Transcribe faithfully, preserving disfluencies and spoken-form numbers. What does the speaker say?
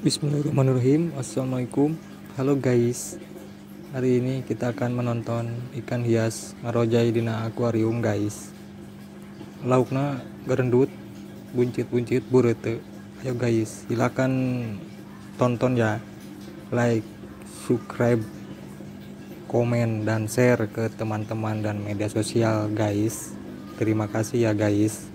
Bismillahirrahmanirrahim. Assalamualaikum. Halo guys. Hari ini kita akan menonton ikan hias ngarojai dina akuarium guys. Laukna gerendut, buncit-buncit burete. Ayo guys, silakan tonton ya. Like, subscribe, komen dan share ke teman-teman dan media sosial guys. Terima kasih ya guys.